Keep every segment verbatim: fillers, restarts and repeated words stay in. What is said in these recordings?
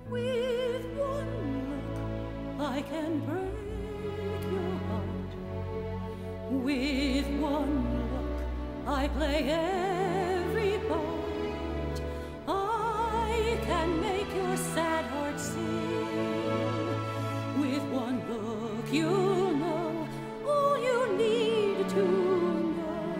With one look, I can break your heart. With one look, I play every part. I can make your sad heart sing. With one look, you'll know all you need to know.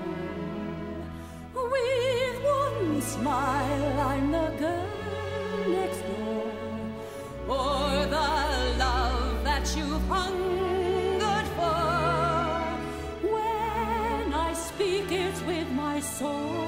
With one smile, I'm the girl next door, or the love that you've hungered for. When I speak, it's with my soul.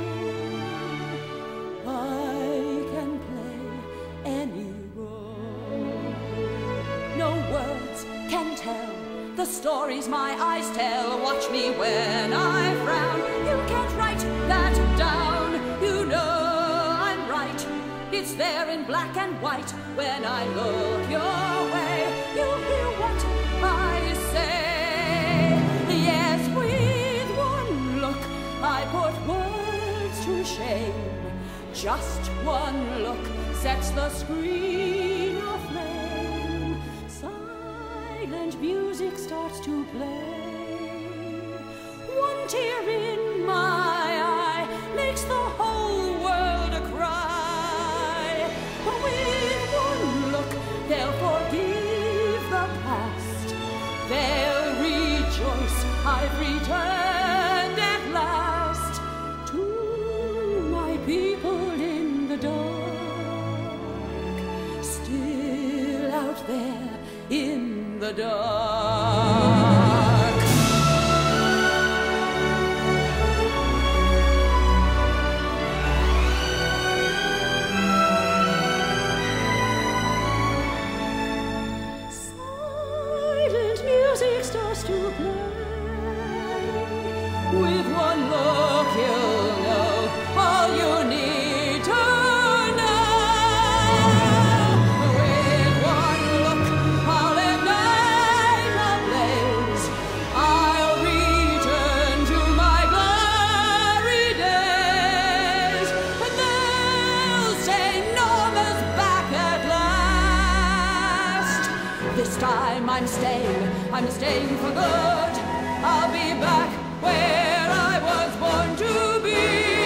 I can play any role. No words can tell the stories my eyes tell. Watch me when I frown. You can't write that down. You know I'm right. It's there in black and white. When I look your way, you'll hear what I say. Yes, with one look, I put words to shame. Just one look sets the screen aflame. Silent music starts to play. One tear in my eye makes the whole world cry. With one look, they'll forgive the past. They'll rejoice I've returned at last to my people in the dark, still out there in the dark. Silent music starts to play. With one look, you'll know all you need to know. With one look, I'll ignite a blaze. I'll return to my glory days. And they'll say Norma's back at last. This time I'm staying, I'm staying for good. I'll be back where I was born to be.